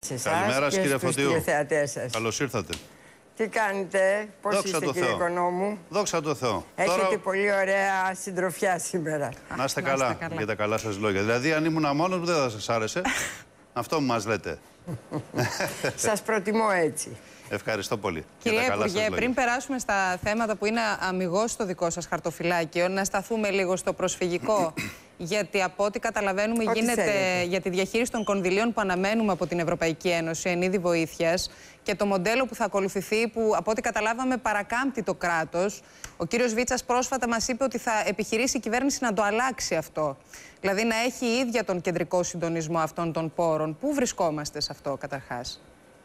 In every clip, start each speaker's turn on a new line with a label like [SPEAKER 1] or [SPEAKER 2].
[SPEAKER 1] σε εσάς
[SPEAKER 2] Καλημέρα,
[SPEAKER 1] και
[SPEAKER 2] κύριε
[SPEAKER 1] στους
[SPEAKER 2] Φωτίου.
[SPEAKER 1] τηλεθεατές σας.
[SPEAKER 2] Καλώς ήρθατε.
[SPEAKER 1] Τι κάνετε, πώς είστε κύριε Οικονόμου?
[SPEAKER 2] Δόξα τω Θεώ.
[SPEAKER 1] Έχετε
[SPEAKER 2] Τώρα...
[SPEAKER 1] πολύ ωραία συντροφιά σήμερα.
[SPEAKER 2] Να είστε καλά για τα καλά σας λόγια. Δηλαδή, αν ήμουν μόνος μου, δεν θα σας άρεσε. Αυτό μου μας λέτε.
[SPEAKER 1] Σας προτιμώ έτσι.
[SPEAKER 2] Ευχαριστώ πολύ.
[SPEAKER 3] Κυρία Υπουργέ, πριν περάσουμε στα θέματα που είναι αμιγώς στο δικό σας χαρτοφυλάκιο, να σταθούμε λίγο στο προσφυγικό. Γιατί από ό,τι καταλαβαίνουμε γίνεται για τη διαχείριση των κονδυλίων που αναμένουμε από την Ευρωπαϊκή Ένωση εν είδη βοήθειας και το μοντέλο που θα ακολουθηθεί, που από ό,τι καταλάβαμε παρακάμπτει το κράτος. Ο κύριος Βίτσας πρόσφατα μας είπε ότι θα επιχειρήσει η κυβέρνηση να το αλλάξει αυτό. Δηλαδή να έχει η ίδια τον κεντρικό συντονισμό αυτών των πόρων. Πού βρισκόμαστε σε αυτό καταρχάς?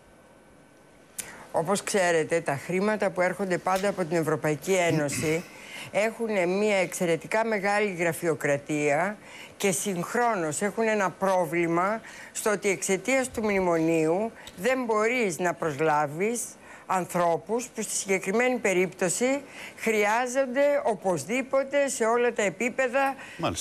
[SPEAKER 1] Όπως ξέρετε, τα χρήματα που έρχονται πάντα από την Ευρωπαϊκή Ένωση έχουν μια εξαιρετικά μεγάλη γραφειοκρατία και συγχρόνως έχουν ένα πρόβλημα στο ότι εξαιτίας του μνημονίου δεν μπορείς να προσλάβεις ανθρώπους που στη συγκεκριμένη περίπτωση χρειάζονται οπωσδήποτε σε όλα τα επίπεδα,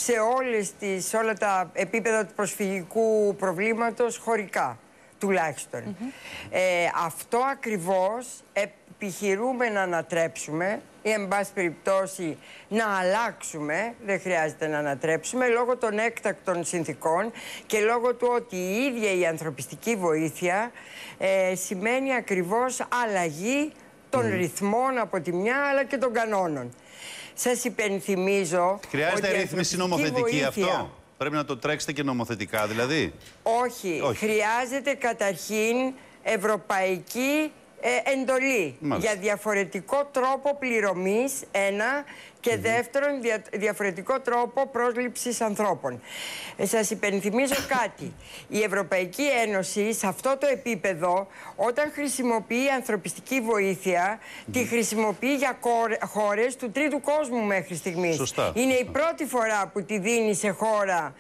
[SPEAKER 1] σε όλα τα επίπεδα του προσφυγικού προβλήματος χωρικά. Τουλάχιστον. Αυτό ακριβώς επιχειρούμε να ανατρέψουμε ή εν πάση περιπτώσει να αλλάξουμε, δεν χρειάζεται να ανατρέψουμε, λόγω των έκτακτων συνθήκων και λόγω του ότι η ίδια η ανθρωπιστική βοήθεια σημαίνει ακριβώς αλλαγή των ρυθμών από τη μια αλλά και των κανόνων. Σας υπενθυμίζω
[SPEAKER 2] χρειάζεται
[SPEAKER 1] ότι
[SPEAKER 2] ρύθμιση νομοθετική αυτό? Πρέπει να το τρέξετε και νομοθετικά, δηλαδή?
[SPEAKER 1] Όχι. Χρειάζεται καταρχήν ευρωπαϊκή εντολή για διαφορετικό τρόπο πληρωμής, ένα, και δεύτερον διαφορετικό τρόπο πρόσληψης ανθρώπων. Σας υπενθυμίζω κάτι. Η Ευρωπαϊκή Ένωση σε αυτό το επίπεδο, όταν χρησιμοποιεί ανθρωπιστική βοήθεια, τη χρησιμοποιεί για χώρες του τρίτου κόσμου μέχρι στιγμής.
[SPEAKER 2] Σωστά.
[SPEAKER 1] Είναι η πρώτη φορά που τη δίνει σε χώρα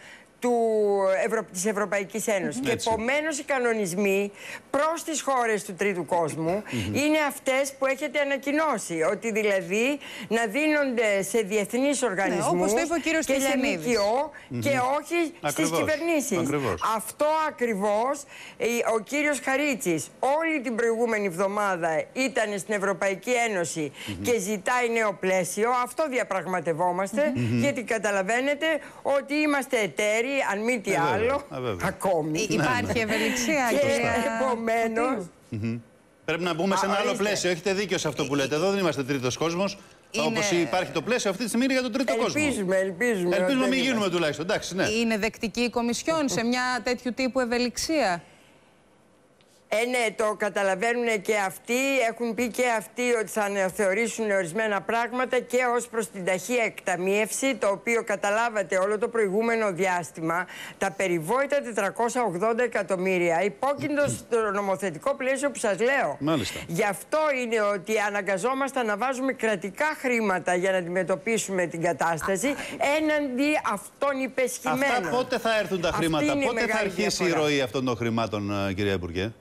[SPEAKER 1] της Ευρωπαϊκής Ένωσης. Και επομένως οι κανονισμοί προς τις χώρες του τρίτου κόσμου είναι αυτές που έχετε ανακοινώσει. Ότι δηλαδή να δίνονται σε διεθνείς οργανισμούς,
[SPEAKER 3] όπως το είπε ο κύριος
[SPEAKER 1] και σε ΜΚΟ και όχι στις κυβερνήσεις. Αυτό ακριβώς ο κύριος Χαρίτσης όλη την προηγούμενη εβδομάδα ήταν στην Ευρωπαϊκή Ένωση και ζητάει νέο πλαίσιο. Αυτό διαπραγματευόμαστε, γιατί καταλαβαίνετε ότι είμαστε εταίροι, αν μη τι άλλο, ακόμη.
[SPEAKER 3] Υπάρχει ευελιξία
[SPEAKER 1] και επομένως...
[SPEAKER 2] Πρέπει να μπούμε σε ένα άλλο πλαίσιο. Έχετε δίκιο σε αυτό που λέτε. Εδώ δεν είμαστε τρίτος κόσμος. Όπως υπάρχει το πλαίσιο αυτή τη στιγμή για τον τρίτο κόσμο.
[SPEAKER 1] Ελπίζουμε
[SPEAKER 2] να μην γίνουμε τουλάχιστον. Εντάξει, ναι.
[SPEAKER 3] Είναι δεκτική η Κομισιόν σε μια τέτοιου τύπου ευελιξία?
[SPEAKER 1] Ναι, το καταλαβαίνουν και αυτοί. Έχουν πει και αυτοί ότι θα αναθεωρήσουν ορισμένα πράγματα και ως προς την ταχεία εκταμίευση, το οποίο καταλάβατε όλο το προηγούμενο διάστημα. Τα περιβόητα 480 εκατομμύρια υπόκεινται στο νομοθετικό πλαίσιο που σας λέω.
[SPEAKER 2] Μάλιστα.
[SPEAKER 1] Γι' αυτό είναι ότι αναγκαζόμαστε να βάζουμε κρατικά χρήματα για να αντιμετωπίσουμε την κατάσταση έναντι αυτών υπεσχημένων.
[SPEAKER 2] Αυτά πότε θα έρθουν τα χρήματα, πότε θα αρχίσει η ροή αυτών των χρημάτων, κυρία Υπουργέ?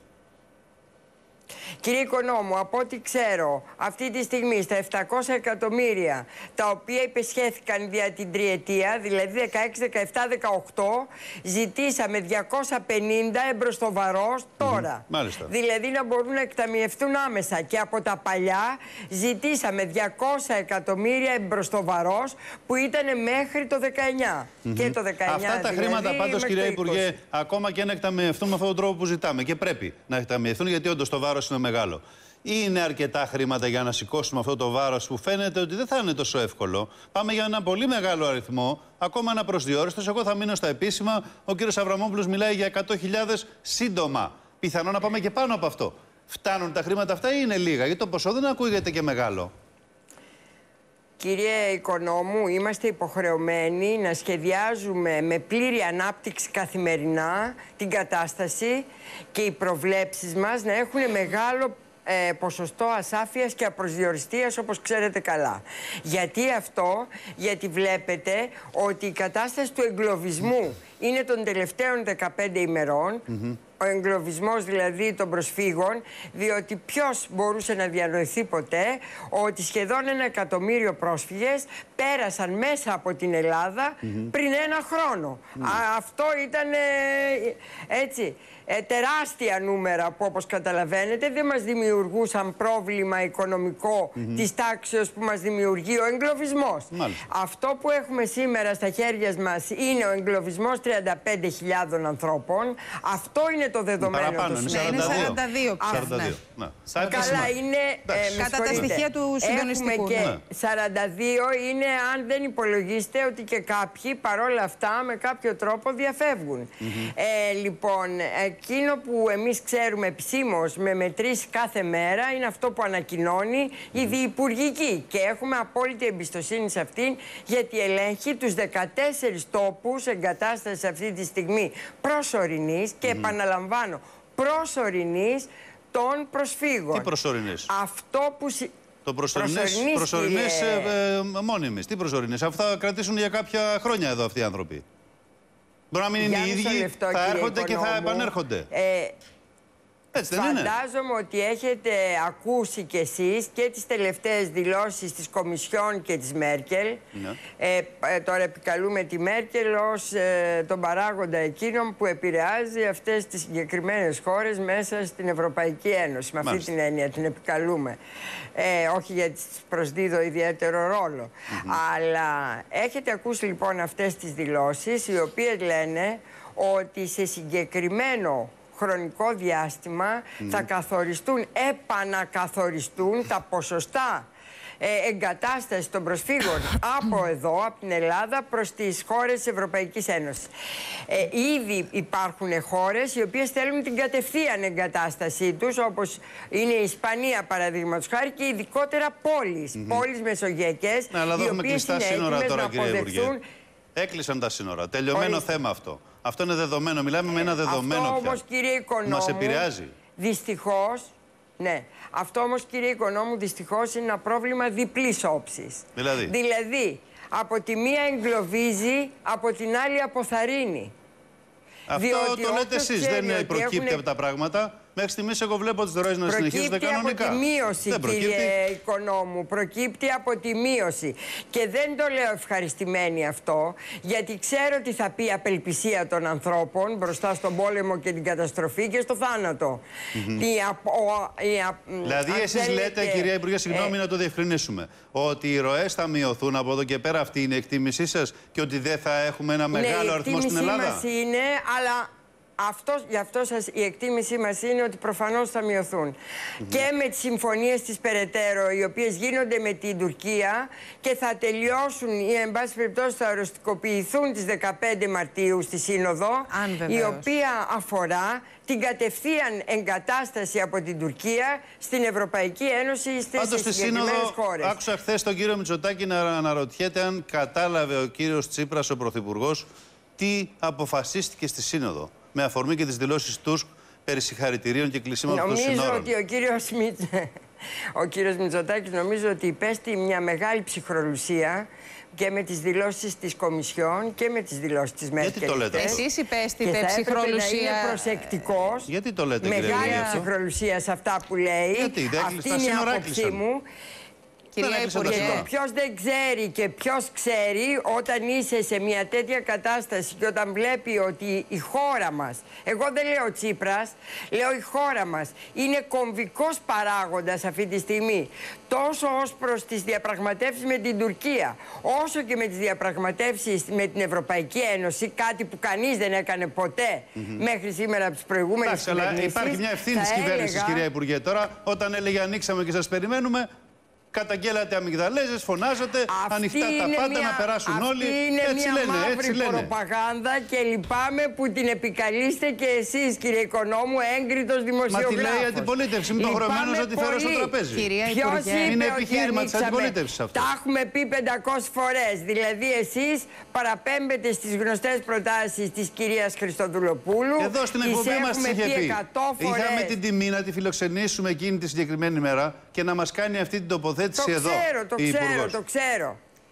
[SPEAKER 1] Κύριε Οικονόμου, από ό,τι ξέρω, αυτή τη στιγμή στα 700 εκατομμύρια, τα οποία υπεσχέθηκαν δια την τριετία, δηλαδή 16, 17, 18, ζητήσαμε 250 εμπροστοβαρός τώρα. Δηλαδή να μπορούν να εκταμιευτούν άμεσα. Και από τα παλιά ζητήσαμε 200 εκατομμύρια εμπροστοβαρός που ήταν μέχρι το 19. Και το 19
[SPEAKER 2] αυτά τα χρήματα
[SPEAKER 1] δηλαδή,
[SPEAKER 2] πάντως, κυρία Υπουργέ, ακόμα και να εκταμιευτούν με αυτόν τον τρόπο που ζητάμε, και πρέπει να εκταμιευτούν, γιατί όντως το βάρος είναι μεγάλο. Είναι αρκετά χρήματα για να σηκώσουμε αυτό το βάρος που φαίνεται ότι δεν θα είναι τόσο εύκολο? Πάμε για ένα πολύ μεγάλο αριθμό, ακόμα ένα προσδιορίστος. Εγώ θα μείνω στα επίσημα. Ο κύριος Αβραμόπουλος μιλάει για 100.000 σύντομα. Πιθανόν να πάμε και πάνω από αυτό. Φτάνουν τα χρήματα αυτά ή είναι λίγα? Γιατί το ποσό δεν ακούγεται και μεγάλο.
[SPEAKER 1] Κύριε Οικονόμου, είμαστε υποχρεωμένοι να σχεδιάζουμε με πλήρη ανάπτυξη καθημερινά την κατάσταση και οι προβλέψεις μας να έχουν μεγάλο ποσοστό ασάφειας και απροσδιοριστίας, όπως ξέρετε καλά. Γιατί αυτό? Γιατί βλέπετε ότι η κατάσταση του εγκλωβισμού είναι των τελευταίων 15 ημερών, ο εγκλωβισμός δηλαδή των προσφύγων, διότι ποιος μπορούσε να διανοηθεί ποτέ ότι σχεδόν 1 εκατομμύριο πρόσφυγες πέρασαν μέσα από την Ελλάδα πριν 1 χρόνο. Αυτό ήταν έτσι. Τεράστια νούμερα που, όπως καταλαβαίνετε, δεν μας δημιουργούσαν πρόβλημα οικονομικό της τάξεως που μας δημιουργεί ο εγκλωβισμός. Αυτό που έχουμε σήμερα στα χέρια μας είναι ο εγκλωβισμός 35.000 ανθρώπων. Αυτό είναι το δεδομένο.
[SPEAKER 2] Παραπάνω,
[SPEAKER 1] του
[SPEAKER 3] είναι 42.
[SPEAKER 2] 42.
[SPEAKER 1] Καλά, είναι
[SPEAKER 3] κατά τα στοιχεία του συντονιστικού.
[SPEAKER 1] Και 42 είναι, αν δεν υπολογίσετε ότι και κάποιοι παρόλα αυτά με κάποιο τρόπο διαφεύγουν. Λοιπόν, εκείνο που εμείς ξέρουμε επισήμως με μετρήσεις κάθε μέρα είναι αυτό που ανακοινώνει η Διυπουργική. Και έχουμε απόλυτη εμπιστοσύνη σε αυτήν, γιατί ελέγχει τους 14 τόπους εγκατάστασης αυτή τη στιγμή προσωρινής και επαναλαμβάνω, προσωρινής των προσφύγων.
[SPEAKER 2] Τι προσωρινής?
[SPEAKER 1] Αυτό που...
[SPEAKER 2] Το προσωρινές μόνιμες. Τι προσωρινές? Αυτά θα κρατήσουν για κάποια χρόνια εδώ αυτοί οι άνθρωποι. Μπορεί να μην είναι οι ίδιοι, θα έρχονται και θα επανέρχονται. Έτσι δεν είναι?
[SPEAKER 1] Φαντάζομαι ότι έχετε ακούσει κι εσείς και τις τελευταίες δηλώσεις της Κομισιόν και της Μέρκελ. Τώρα επικαλούμε τη Μέρκελ ως τον παράγοντα εκείνον που επηρεάζει αυτές τις συγκεκριμένες χώρες μέσα στην Ευρωπαϊκή Ένωση. Με αυτή την έννοια την επικαλούμε. Όχι γιατί της προσδίδω ιδιαίτερο ρόλο. Αλλά έχετε ακούσει λοιπόν αυτές τις δηλώσεις, οι οποίες λένε ότι σε συγκεκριμένο χρονικό διάστημα θα καθοριστούν, επανακαθοριστούν τα ποσοστά εγκατάσταση των προσφύγων από εδώ, από την Ελλάδα, προς τις χώρες της Ευρωπαϊκής Ένωσης. Ήδη υπάρχουν χώρες οι οποίες θέλουν την κατευθείαν εγκατάστασή τους, όπως είναι η Ισπανία παραδείγματος χάρη, και ειδικότερα πόλεις, πόλεις μεσογειακές, οι οποίες είναι έτοιμες να αποδεχθούν.
[SPEAKER 2] Έκλεισαν τα σύνορα. Τελειωμένο θέμα αυτό. Αυτό είναι δεδομένο. Μιλάμε με ένα δεδομένο
[SPEAKER 1] αυτό
[SPEAKER 2] πια.
[SPEAKER 1] Όμως, κύριε Οικονόμου,
[SPEAKER 2] μας επηρεάζει.
[SPEAKER 1] Δυστυχώς, ναι. Αυτό όμως, κύριε Οικονόμου, δυστυχώς είναι ένα πρόβλημα διπλής όψης. Δηλαδή, από τη μία εγκλωβίζει, από την άλλη αποθαρρύνει.
[SPEAKER 2] Αυτό το λέτε εσείς, δεν προκύπτει από τα πράγματα. Μέχρι στιγμής εγώ βλέπω τις ροές να συνεχίζονται κανονικά.
[SPEAKER 1] Προκύπτει από τη μείωση, κύριε Οικονόμου. Προκύπτει από τη μείωση. Και δεν το λέω ευχαριστημένη αυτό, γιατί ξέρω τι θα πει η απελπισία των ανθρώπων μπροστά στον πόλεμο και την καταστροφή και στο θάνατο.
[SPEAKER 2] Δηλαδή, εσείς λέτε, κυρία Υπουργέ, συγγνώμη να το διευκρινίσουμε, ότι οι ροές θα μειωθούν από εδώ και πέρα, αυτή είναι η εκτίμησή σας, και ότι δεν θα έχουμε ένα μεγάλο αριθμό στην Ελλάδα?
[SPEAKER 1] Η εκτίμησή μας είναι, αλλά γι' αυτό η εκτίμησή μας είναι ότι προφανώς θα μειωθούν. Και με τις συμφωνίες της περαιτέρω, οι οποίες γίνονται με την Τουρκία και θα τελειώσουν ή εν πάση περιπτώσει θα οριστικοποιηθούν τις 15 Μαρτίου στη Σύνοδο, η οποία αφορά την κατευθείαν εγκατάσταση από την Τουρκία στην Ευρωπαϊκή Ένωση στις συγκεκριμένες χώρες.
[SPEAKER 2] Άκουσα χθες τον κύριο Μητσοτάκη να αναρωτιέται αν κατάλαβε ο κύριος Τσίπρας, ο Πρωθυπουργός, τι αποφασίστηκε στη Σύνοδο, με αφορμή και τις δηλώσεις Τούσκ περί συγχαρητηρίων και κλεισίματος των σύνορων.
[SPEAKER 1] Νομίζω ότι ο κύριος Μητσοτάκης νομίζω ότι υπέστη μια μεγάλη ψυχρολουσία και με τις δηλώσεις της Κομισιόν και με τις δηλώσεις της Μέρκελ.
[SPEAKER 2] Γιατί το λέτε?
[SPEAKER 3] Εσείς υπέστητε ψυχρολουσία.
[SPEAKER 1] Και θα είναι προσεκτικός.
[SPEAKER 2] Γιατί το λέτε,
[SPEAKER 1] μεγάλη ψυχρολουσία σε αυτά που λέει.
[SPEAKER 2] Γιατί
[SPEAKER 1] αυτή είναι η άποψή μου.
[SPEAKER 3] Κυρία Υπουργέ,
[SPEAKER 1] ποιος δεν ξέρει και ποιος ξέρει, όταν είσαι σε μια τέτοια κατάσταση και όταν βλέπει ότι η χώρα μας, εγώ δεν λέω Τσίπρας, λέω η χώρα μας, είναι κομβικός παράγοντας αυτή τη στιγμή, τόσο ως προς τις διαπραγματεύσεις με την Τουρκία, όσο και με τις διαπραγματεύσεις με την Ευρωπαϊκή Ένωση, κάτι που κανείς δεν έκανε ποτέ μέχρι σήμερα από τις προηγούμενες κυβερνήσεις.
[SPEAKER 2] Αλλά υπάρχει μια ευθύνη της κυβέρνησης, κυρία Υπουργέ. Τώρα, όταν έλεγε ανοίξαμε και σας περιμένουμε, καταγγέλατε αμυγδαλέζες, φωνάζατε, ανοιχτά τα πάντα, να περάσουν όλοι.
[SPEAKER 1] Έτσι είναι μια μαύρη προπαγάνδα και λυπάμαι που την επικαλείστε και εσείς, κύριε Οικονόμου, έγκριτος δημοσιογράφος.
[SPEAKER 2] Μα τη λέει η αντιπολίτευση, είμαι υποχρεωμένος να τη φέρω στο τραπέζι.
[SPEAKER 3] Ποιος
[SPEAKER 2] είναι επιχείρημα της αντιπολίτευσης αυτό?
[SPEAKER 1] Τα έχουμε πει 500 φορές. Δηλαδή, εσείς παραπέμπετε στις γνωστές προτάσεις της κυρίας Χριστοδουλοπούλου.
[SPEAKER 2] Εδώ στην εκπομπή μας τις είχε πει. Είχαμε την τιμή να τη φιλοξενήσουμε εκείνη τη συγκεκριμένη μέρα και να μας κάνει αυτή την τοποθέτηση εδώ.
[SPEAKER 1] Το ξέρω.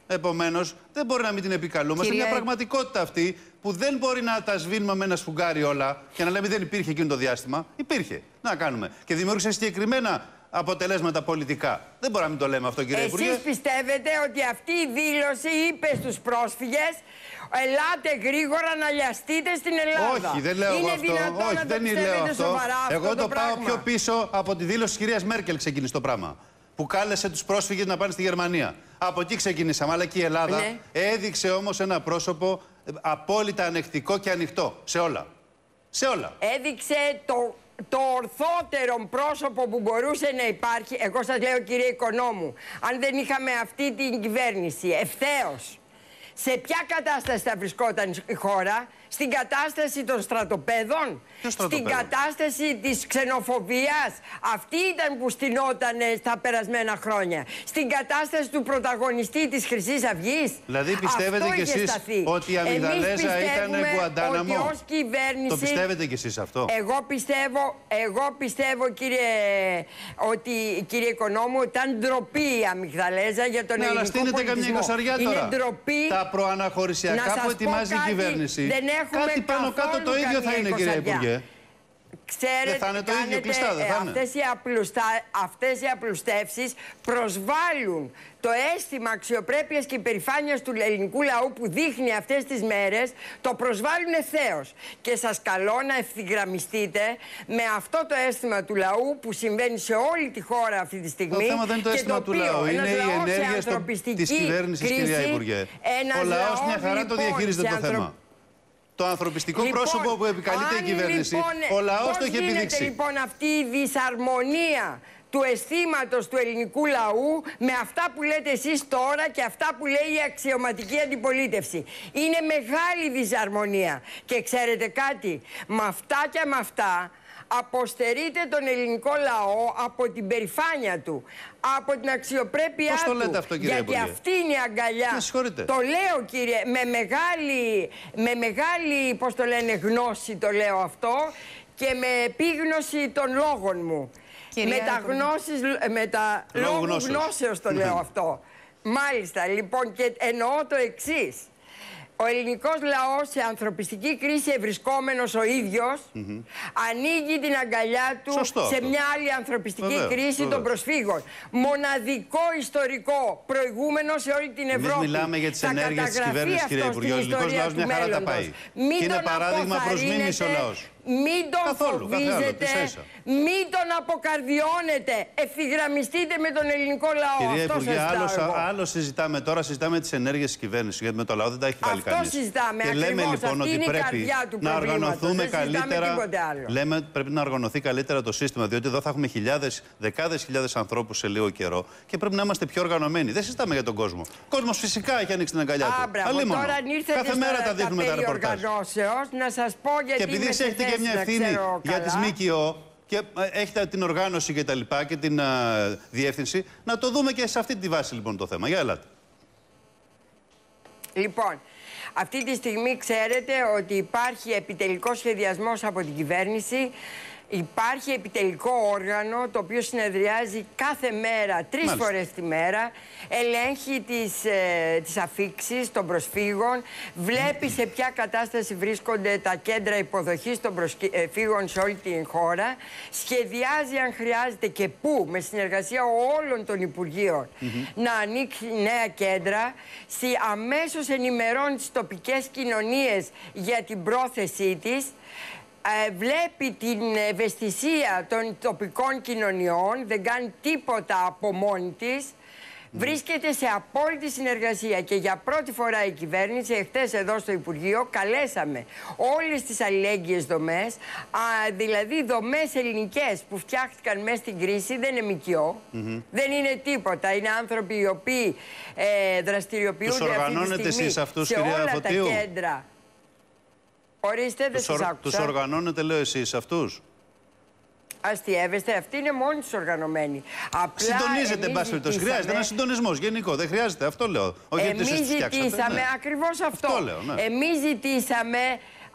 [SPEAKER 2] Επομένως, δεν μπορεί να μην την επικαλούμαστε. Είναι μια πραγματικότητα αυτή που δεν μπορεί να τα σβήνουμε με ένα σφουγγάρι όλα και να λέμε δεν υπήρχε εκείνο το διάστημα. Υπήρχε. Να κάνουμε. Και δημιούργησε συγκεκριμένα αποτελέσματα πολιτικά. Δεν μπορούμε να μην το λέμε αυτό, κύριε Υπουργέ.
[SPEAKER 1] Εσείς πιστεύετε ότι αυτή η δήλωση είπε στους πρόσφυγες ελάτε γρήγορα να λιαστείτε στην Ελλάδα?
[SPEAKER 2] Όχι, δεν λέω εγώ αυτό. Όχι, δεν λέω αυτό. Εγώ το πάω πιο πίσω από τη δήλωση της κυρίας Μέρκελ ξεκίνησε το πράγμα. Που κάλεσε τους πρόσφυγες να πάνε στη Γερμανία. Από εκεί ξεκινήσαμε. Αλλά και η Ελλάδα έδειξε όμως ένα πρόσωπο απόλυτα ανεκτικό και ανοιχτό σε όλα. Σε όλα.
[SPEAKER 1] Έδειξε το ορθότερο πρόσωπο που μπορούσε να υπάρχει. Εγώ σας λέω, κύριε Οικονόμου, αν δεν είχαμε αυτή την κυβέρνηση ευθέως, σε ποια κατάσταση θα βρισκόταν η χώρα? Στην κατάσταση των στρατοπέδων, στην κατάσταση της ξενοφοβίας. Αυτή ήταν που στηνόταν στα περασμένα χρόνια. Στην κατάσταση του πρωταγωνιστή της Χρυσής Αυγής.
[SPEAKER 2] Δηλαδή πιστεύετε κι εσείς ότι η Αμυγδαλέζα ήταν Γκουαντάναμο?
[SPEAKER 1] Ότι ως κυβέρνηση...
[SPEAKER 2] Το πιστεύετε κι εσείς αυτό?
[SPEAKER 1] Εγώ πιστεύω, κύριε Οικονόμου, ότι ήταν ντροπή η Αμυγδαλέζα για τον ελληνικό πολιτισμό.
[SPEAKER 2] Αλλά στείνεται καμιά εικοσαριά τώρα.
[SPEAKER 1] Είναι ντροπή.
[SPEAKER 2] Τα προαναχωρησιακά που ετοιμάζει η κυβέρνηση. Κάτι πάνω κάτω το ίδιο θα είναι, κύριε Υπουργέ.
[SPEAKER 1] Ξέρετε,
[SPEAKER 2] δεν θα είναι το ίδιο, κλειστά, δεν θα είναι.
[SPEAKER 1] Αυτές οι απλουστεύσεις προσβάλλουν το αίσθημα αξιοπρέπειας και υπερηφάνειας του ελληνικού λαού που δείχνει αυτές τις μέρες, το προσβάλλουν ευθέως. Και σας καλώ να ευθυγραμμιστείτε με αυτό το αίσθημα του λαού που συμβαίνει σε όλη τη χώρα αυτή τη στιγμή.
[SPEAKER 2] Το θέμα δεν είναι το αίσθημα του λαού, είναι η ενέργεια της κυβέρνησης, κυρία Υπουργέ. Ο λαός μια χαρά το διαχειρίζεται το θέμα. Το ανθρωπιστικό πρόσωπο που επικαλείται η κυβέρνηση, ο λαός το έχει επιδείξει.
[SPEAKER 1] Πώς γίνεται λοιπόν αυτή η δυσαρμονία του αισθήματος του ελληνικού λαού με αυτά που λέτε εσείς τώρα και αυτά που λέει η αξιωματική αντιπολίτευση? Είναι μεγάλη δυσαρμονία. Και ξέρετε κάτι, με αυτά και με αυτά αποστερείται τον ελληνικό λαό από την περηφάνεια του, από την αξιοπρέπειά του.
[SPEAKER 2] Πώς το λέτε αυτό, κύριε
[SPEAKER 1] Γιατί
[SPEAKER 2] Υπουργέ?
[SPEAKER 1] αυτή είναι η αγκαλιά. Το λέω, κύριε, με μεγάλη, πώς το λένε, γνώση το λέω αυτό και με επίγνωση των λόγων μου. Με τα λόγου γνώσεως το λέω αυτό. Μάλιστα, λοιπόν, και εννοώ το εξής. Ο ελληνικός λαός σε ανθρωπιστική κρίση ευρισκόμενος ο ίδιος ανοίγει την αγκαλιά του σε μια άλλη ανθρωπιστική κρίση των προσφύγων. Μοναδικό ιστορικό προηγούμενο σε όλη την Ευρώπη.
[SPEAKER 2] Εμείς μιλάμε για τις ενέργειες της κυβέρνησης, κύριε Υπουργέ. Ο ελληνικός λαός μια χαρά τα πάει. Και είναι παράδειγμα προς μίμηση ο λαός.
[SPEAKER 1] Μην τον φοβίζετε, μην τον αποκαρδιώνετε. Ευθυγραμμιστείτε με τον ελληνικό λαό.
[SPEAKER 2] Κυρία Υπουργέ, άλλο συζητάμε τώρα, συζητάμε τις ενέργειες της κυβέρνησης. Γιατί με το λαό δεν τα έχει βάλει κανείς.
[SPEAKER 1] Αυτό συζητάμε.
[SPEAKER 2] Και λέμε λοιπόν ότι πρέπει να οργανωθούμε καλύτερα. Λέμε πρέπει να οργανωθεί καλύτερα το σύστημα, διότι εδώ θα έχουμε δεκάδες χιλιάδες ανθρώπους σε λίγο καιρό και πρέπει να είμαστε πιο οργανωμένοι. Δεν συζητάμε για τον κόσμο. Ο κόσμος φυσικά έχει ανοίξει την αγκαλιά του. Κάθε μέρα τα δείχνουμε τα ρεπορτάζ.
[SPEAKER 1] Να σας πω γιατί.
[SPEAKER 2] Και επειδή έχετε και μια ευθύνη για τις ΜΚΟ και έχετε την οργάνωση και τα λοιπά και την διεύθυνση, να το δούμε και σε αυτή τη βάση λοιπόν το θέμα. Για ελάτε.
[SPEAKER 1] Λοιπόν, αυτή τη στιγμή ξέρετε ότι υπάρχει επιτελικός σχεδιασμός από την κυβέρνηση. Υπάρχει επιτελικό όργανο το οποίο συνεδριάζει κάθε μέρα, 3 φορές τη μέρα, ελέγχει τις αφίξεις των προσφύγων, βλέπει σε ποια κατάσταση βρίσκονται τα κέντρα υποδοχής των προσφύγων σε όλη την χώρα, σχεδιάζει αν χρειάζεται και πού, με συνεργασία όλων των Υπουργείων, να ανοίξει νέα κέντρα, αμέσως ενημερώνει τις τοπικές κοινωνίες για την πρόθεσή της, βλέπει την ευαισθησία των τοπικών κοινωνιών, δεν κάνει τίποτα από μόνη της, βρίσκεται σε απόλυτη συνεργασία και για πρώτη φορά η κυβέρνηση, εχθές εδώ στο Υπουργείο, καλέσαμε όλες τις αλληλέγγυες δομές, δηλαδή δομές ελληνικές που φτιάχτηκαν μέσα στην κρίση, δεν είναι ΜΚΟ, δεν είναι τίποτα, είναι άνθρωποι οι οποίοι δραστηριοποιούνται αυτή τη στιγμή σε όλα τα κέντρα. Ορίστε, δεν σας άκουσα.
[SPEAKER 2] Τους οργανώνετε, λέω, εσείς αυτούς?
[SPEAKER 1] Αστιεύεστε, αυτοί είναι μόνοι τους οργανωμένοι.
[SPEAKER 2] Συντονίζετε, εν πάση περιπτώσει. Χρειάζεται ένας συντονισμός γενικό. Δεν χρειάζεται, αυτό λέω.
[SPEAKER 1] Εμείς ζητήσαμε ακριβώς αυτό.
[SPEAKER 2] Λέω, ναι.
[SPEAKER 1] Εμείς ζητήσαμε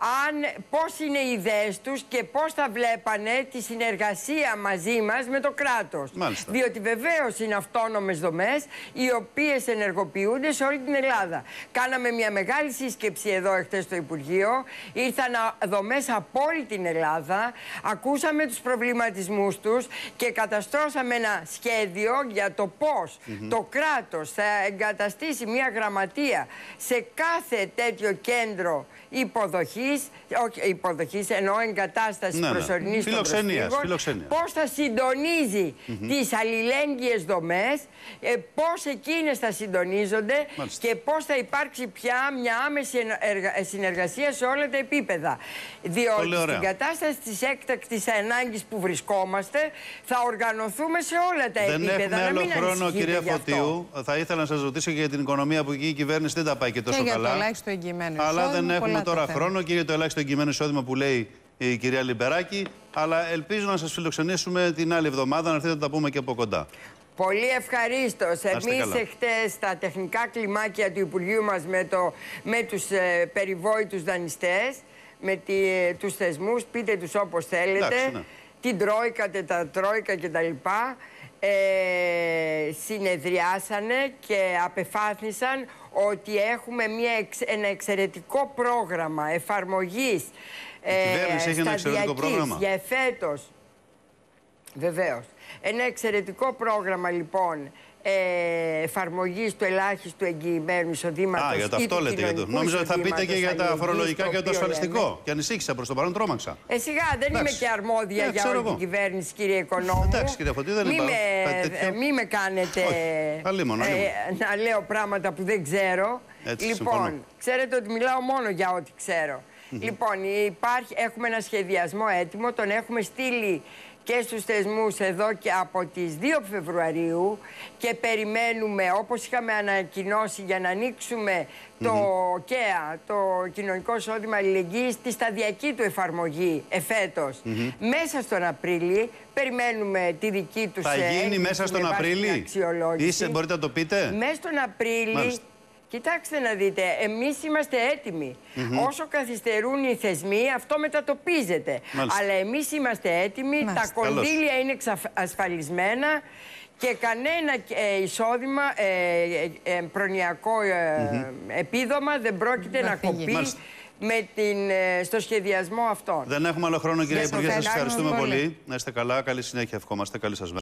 [SPEAKER 1] πώς είναι οι ιδέες τους και πώς θα βλέπανε τη συνεργασία μαζί μας με το κράτος.
[SPEAKER 2] Μάλιστα.
[SPEAKER 1] Διότι βεβαίως είναι αυτόνομες δομές οι οποίες ενεργοποιούνται σε όλη την Ελλάδα. Κάναμε μια μεγάλη σύσκεψη εδώ εχθές στο Υπουργείο. Ήρθαν δομές από όλη την Ελλάδα. Ακούσαμε τους προβληματισμούς τους και καταστρώσαμε ένα σχέδιο για το πώς το κράτος θα εγκαταστήσει μια γραμματεία σε κάθε τέτοιο κέντρο υποδοχής, εννοώ εγκατάσταση προσωρινής των προσφύγων, πώς θα συντονίζει τις αλληλέγγυες δομές, πώς εκείνες θα συντονίζονται και πώς θα υπάρξει πια μια άμεση συνεργασία σε όλα τα επίπεδα. Διότι στην κατάσταση της έκτακτης ανάγκης που βρισκόμαστε θα οργανωθούμε σε όλα τα επίπεδα.
[SPEAKER 2] Δεν έχουμε άλλο χρόνο, κυρία Φωτίου. Θα ήθελα να σας ρωτήσω και για την οικονομία που εκεί η κυβέρνηση δεν τα πάει και τόσο καλά.
[SPEAKER 3] Και για το ελάχιστο εγγυημένο εισόδημα.
[SPEAKER 2] Αλλά δεν έχουμε τώρα χρόνο και για το ελάχιστο εγγυημένο εισόδημα που λέει η κυρία Λιμπεράκη. Αλλά ελπίζω να σας φιλοξενήσουμε την άλλη εβδομάδα, να έρθετε να τα πούμε και από κοντά.
[SPEAKER 1] Πολύ ευχαρίστως. Εμείς εχθές στα τεχνικά κλιμάκια του Υπουργείου μας με τους περιβόητους δανειστές, με τους θεσμούς, πείτε τους όπως θέλετε,
[SPEAKER 2] εντάξει, ναι,
[SPEAKER 1] την Τρόικα, τετατρόικα κτλ. Συνεδριάσανε και απεφάθησαν ότι έχουμε ένα εξαιρετικό πρόγραμμα εφαρμογής σταδιακής για εφέτος. Βεβαίως. Ένα εξαιρετικό πρόγραμμα λοιπόν εφαρμογής του ελάχιστου εγγυημένου εισοδήματος.
[SPEAKER 2] Για το αυτό λέτε. Νόμιζα ότι θα πείτε και για τα φορολογικά και το ασφαλιστικό. Και ανησύχησα, προς το παρόν τρόμαξα.
[SPEAKER 1] Σιγά, δεν είμαι και αρμόδια για όλη την κυβέρνηση, κύριε Οικονόμου.
[SPEAKER 2] Εντάξει, κύριε Φωτή, δεν είπα.
[SPEAKER 1] Μη με κάνετε να λέω πράγματα που δεν ξέρω. Λοιπόν, ξέρετε ότι μιλάω μόνο για ό,τι ξέρω. Λοιπόν, έχουμε ένα σχεδιασμό έτοιμο, τον έχουμε στείλει και στους θεσμούς εδώ και από τις 2 Φεβρουαρίου και περιμένουμε, όπως είχαμε ανακοινώσει, για να ανοίξουμε το ΚΕΑ, το Κοινωνικό Εισόδημα Αλληλεγγύης, τη σταδιακή του εφαρμογή εφέτος. Μέσα στον Απρίλιο περιμένουμε τη δική τους
[SPEAKER 2] θα γίνει μέσα στον Απρίλιο. Μπορείτε να το πείτε.
[SPEAKER 1] Μέσα στον Απρίλιο. Κοιτάξτε να δείτε, εμείς είμαστε έτοιμοι. Όσο καθυστερούν οι θεσμοί, αυτό μετατοπίζεται. Αλλά εμείς είμαστε έτοιμοι, τα κονδύλια είναι ασφαλισμένα και κανένα εισόδημα, προνοιακό επίδομα δεν πρόκειται να κοπεί στο σχεδιασμό αυτό.
[SPEAKER 2] Δεν έχουμε άλλο χρόνο, κύριε Υπουργέ. Σας ευχαριστούμε πολύ. Να είστε καλά. Καλή συνέχεια. Ευχόμαστε. Καλή σας μέρα.